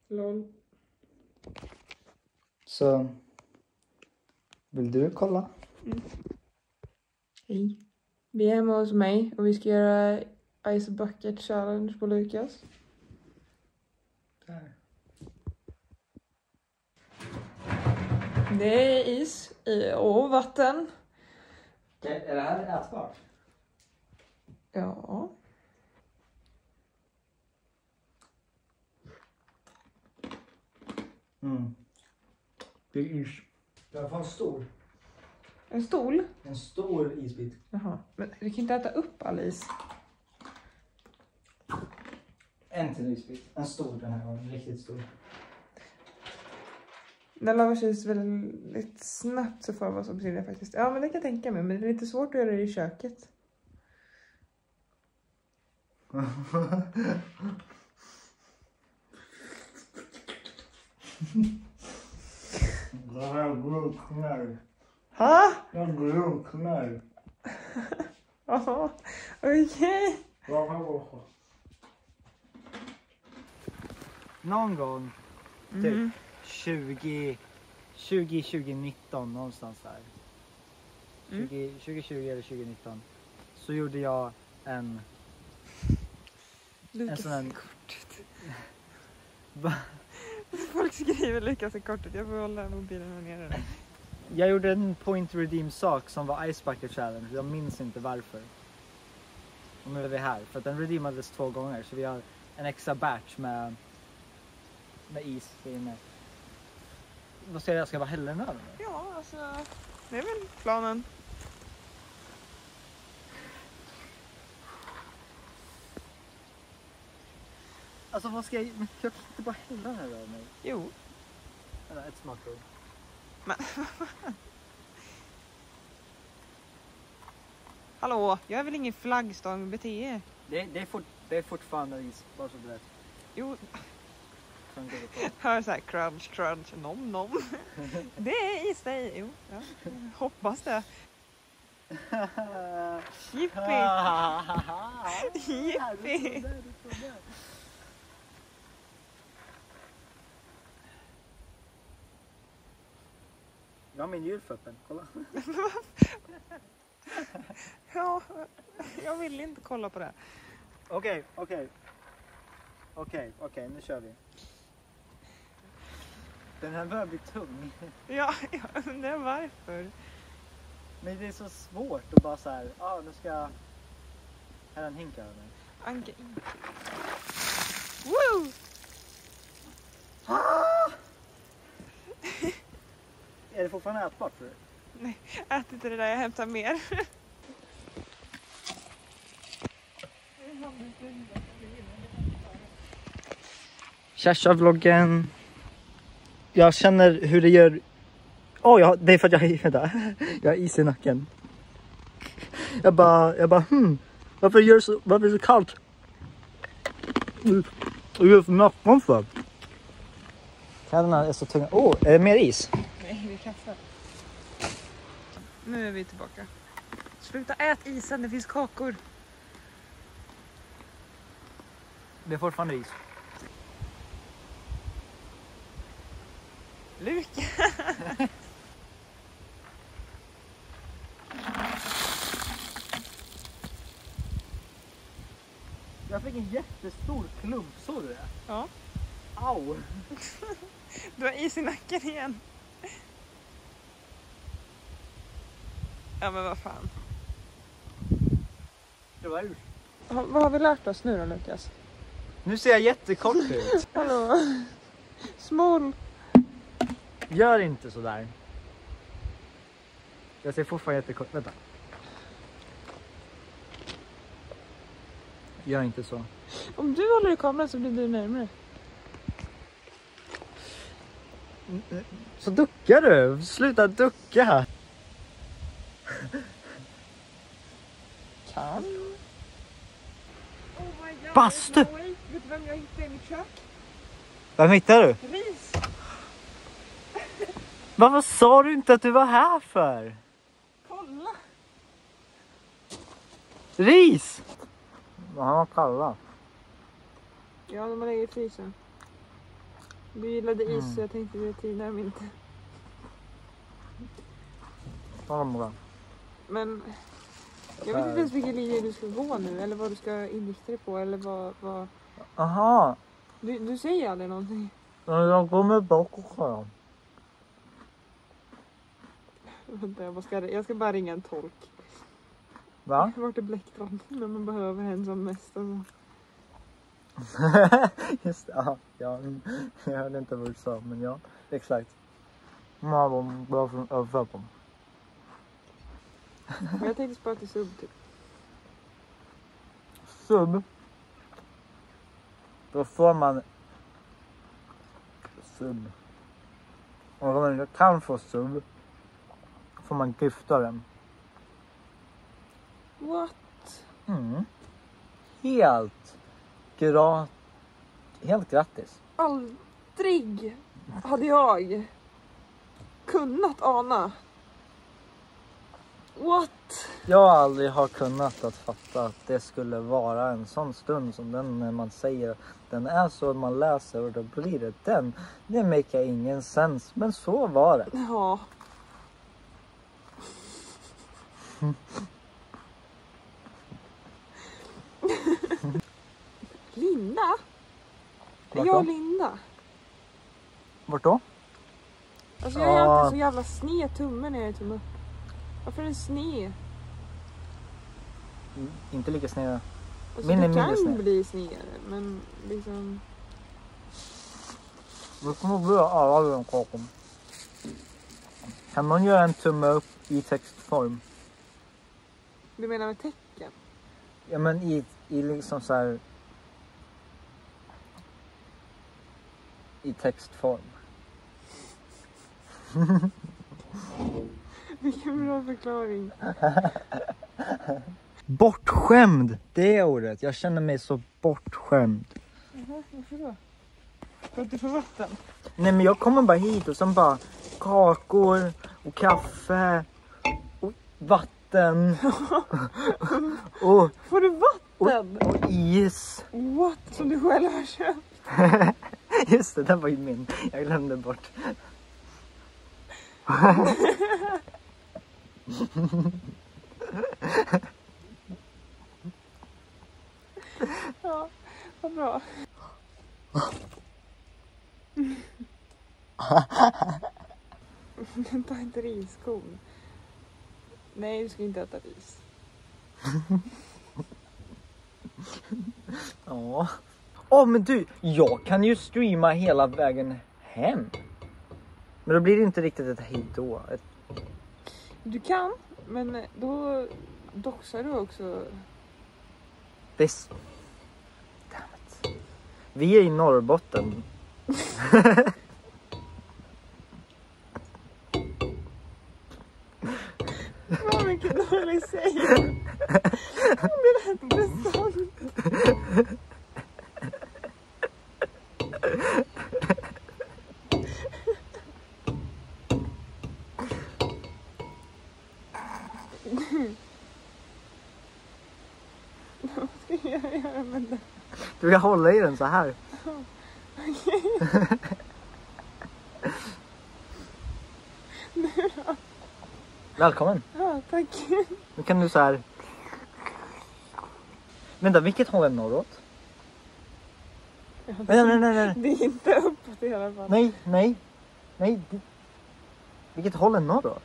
Lol. Så vill du kolla? Hej. Vi är hemma hos mig och vi ska göra Ice Bucket Challenge på Lukas. Där. Det är is och vatten. Är det här ätbart? Ja. Det är is. Jag får en stor. En stol? En stor isbit. Jaha. Men vi kan inte äta upp all is. En till isbit. En stor den här gången. Riktigt stor. Den lavar sig väldigt snabbt så får vad som blir det faktiskt. Ja, men det kan jag tänka mig. Men det är lite svårt att göra det i köket. Jag drunknar. Ha? Jag drunknar. Jaha, okej. Någon gång typ 2019 någonstans där. 2020 eller 2019 så gjorde jag en Lukas sån här... är kortet. Folk skriver Lukas är kortet. Jag får hålla mobilen här nere. Jag gjorde en point redeem sak som var Ice Bucket Challenge. Jag minns inte varför. Och nu är vi här. För att den redeemades 2 gånger. Så vi har en extra batch med is inne. Vad ska jag ska bara hälla den över? Ja, alltså. Det är väl planen. Alltså vad ska jag... Men jag kan inte bara hälla den här över mig. Jo. Eller ett smakprov. Men hallå, jag är väl ingen flaggstång med bete. Det är fortfarande is. Bara så du vet. Jo. Hör så här crunch, crunch, nom, nom. Det är is det. Jo, ja. Hoppas det. Jippi. Jippi. Jag har min julföppen, kolla. Ja, jag vill inte kolla på det. Okej, nu kör vi. Den här börjar bli tung. Ja, jag undrar varför. Men det är så svårt att bara så här, nu ska jag hälla en hink över mig. Anka in. Woo! Är det fortfarande ätbart för dig? Nej, ät inte det där, jag hämtar mer. Kersha-vloggen. Jag känner hur det gör... det är för att jag har is i nacken. Jag bara, varför är det så kallt? Vad gör det för nacken för? Kläderna är så tunga. Är det mer is? Nej, det är kaffe. Nu är vi tillbaka. Sluta ät isen, det finns kakor. Det är fortfarande is. Luka. Jag fick en jättestor klump, såg du det? Ja. Au! Du har is i nacken igen. Ja, men vad fan. Det var Vad har vi lärt oss nu då, Lukas? Nu ser jag jättekort ut. Hallå? Small. Gör inte så där. Jag ser fortfarande jättekort. Vänta. Gör inte så. Om du håller i kameran så blir du närmare. Så duckar du. Sluta ducka. Kan. Bastu! Vet du vem jag hittade i mitt kök? Vem hittar du? Ris. Varför sa du inte att du var här för? Kolla. Ris! Han var kalla. Ja, de har legat i frysen. Du gillade is så jag tänkte det tidigare men inte. Men jag vet inte ens vilken linje du ska gå nu eller vad du ska inrikta dig på eller vad... Aha. Du säger aldrig någonting. Jag kommer bakåt. Vänta, jag ska bara ringa en tolk. Va? Vart är bläcktrand när man behöver en som mest. Alltså. Just det, ja. Jag hörde inte vad du sa, men ja, exakt. Man bra från överföpom. Jag tänkte spara till sub typ. Sub? Då får man sub. Och om man inte kan få sub får man gifta den. What? Helt gratis. Aldrig hade jag kunnat ana. What? Jag aldrig har kunnat att fatta att det skulle vara en sån stund som den när man säger den är så man läser och då blir det den. Det makar ingen sens, men så var det. Ja. Linda? Är jag Linda? Vart då? Alltså jag är alltid så jävla sned tummen när jag är tumme upp. Varför är den sned? Inte lika sned. Alltså Min är det mindre kan sned. bli snedare men liksom... Det kommer bli alla den kakan. Kan man göra en tumme upp i textform? Du menar med tecken? Ja men i liksom så här. I textform. Vilken bra förklaring. Bortskämd, det är ordet. Jag känner mig så bortskämd. Varför då? För att du får vatten? Nej men jag kommer bara hit och sen bara kakor och kaffe och vatten. och får du vatten? och is. What? Som du själv har köpt? Just det, den var ju min. Jag glömde bort. Ja, vad bra. Ta inte riskorn. Nej, du ska inte äta ris. Ja. Men du, jag kan ju streama hela vägen hem. Men då blir det inte riktigt ett hejdå. Du kan, men då doxar du också. Damn it. Vi är i Norrbotten. Vad mycket dålig säger. Det lät inte sant. Vad ska jag göra med det? Du kan hålla i den så här. Välkommen. Ja, tack. Nu kan du så här. Vänta, vilket håll är norrut? Nej. Det är inte uppåt i alla fall. Nej. Vilket håll är norrut?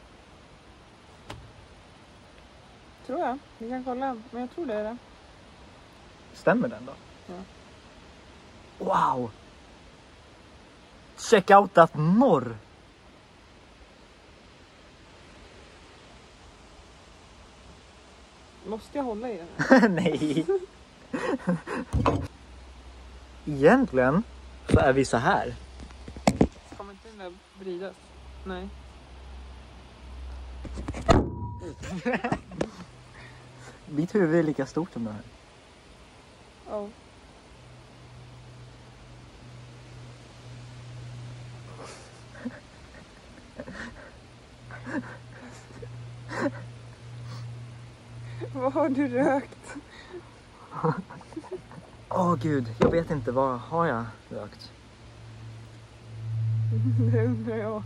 Tror jag. Vi kan kolla. Men jag tror det är det. Stämmer den då? Ja. Wow! Check out that norr! Måste jag hålla i den? Nej. Egentligen så är vi så här. Kommer inte den där vridas? Nej. Mitt huvud är lika stort som det här. Oh. Vad har du rökt? Åh gud, jag vet inte, vad har jag rökt? Det undrar jag.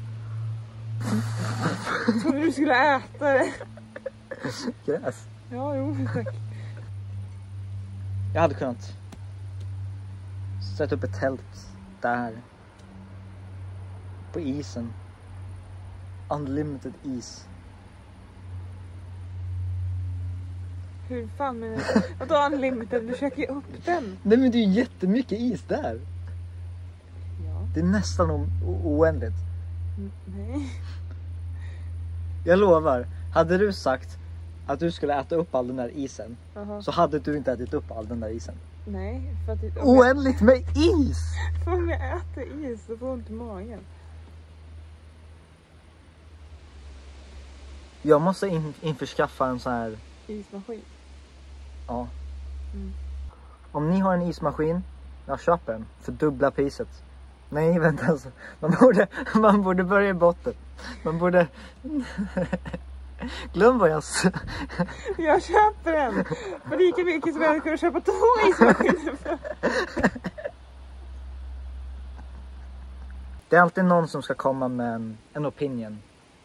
Jag trodde du skulle äta det. Gräs. Ja, jo, tack. Jag hade kunnat sätta upp ett tält där. På isen. Unlimited is. Hur fan menar du? Vadå unlimited? Du käkar ju upp den. Nej, men det är ju jättemycket is där. Ja. Det är nästan oändligt. Nej. Jag lovar, hade du sagt att du skulle äta upp all den där isen, Aha. så hade du inte ätit upp all den där isen. Nej, för att Oändligt med is! För om jag äter is så får jag ont i magen. Jag måste införskaffa en sån här. Ismaskin. Ja. Mm. Om ni har en ismaskin, jag köper den för dubbla priset. Nej, vänta alltså. Man borde börja i botten. Man borde... Glöm vad jag sa. Jag köper den. För lika mycket som jag kunde köpa 2 ismaskiner för. Det är alltid någon som ska komma med en opinion.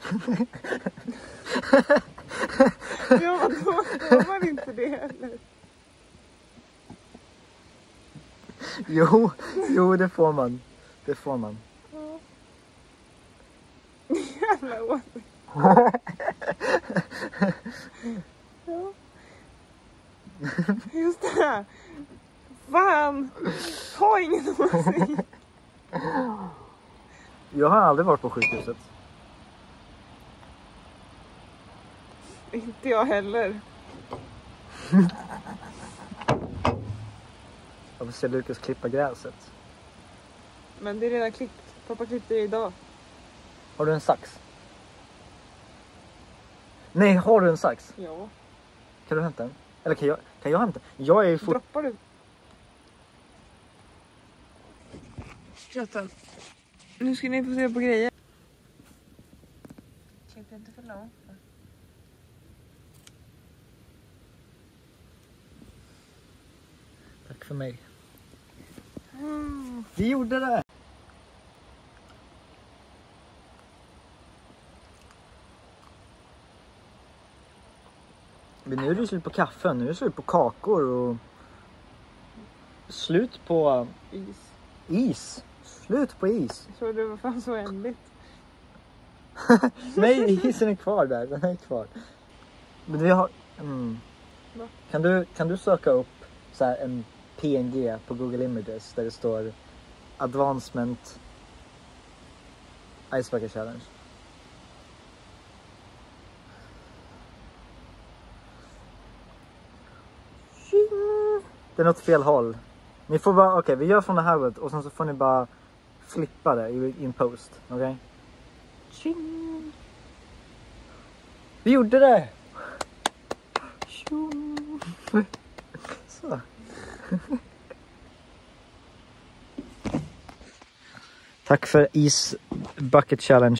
Ja, vadå? Får man inte det heller? Jo, det får man. Det får man. Ja. Jävla åsikt. Ja. Just det här. Fan. Ha ingen åsikt. Jag har aldrig varit på sjukhuset. Inte jag heller. Jag vill se Lukas klippa gräset. Men det är redan klippt. Pappa klippte det idag. Har du en sax? Nej, har du en sax? Ja. Kan du hämta den? Eller kan jag hämta den? Jag är ju Droppar du? Klottan. Nu ska ni få se på grejer. Klipp inte för långt. Tack för mig. Vi gjorde det! Men nu är det slut på kaffe, nu är det slut på kakor och slut på is. Slut på is. Så det var fan så ändligt. Nej, isen är kvar där, den är kvar. Men vi har... Kan du söka upp så här en PNG på Google Images där det står Advancement Ice Bucket Challenge. Det är något fel håll. Ni får bara, okej, vi gör från det här hållet och sen så får ni bara flippa det i en post, okej? Vi gjorde det! Så. Tack för Ice Bucket Challenge.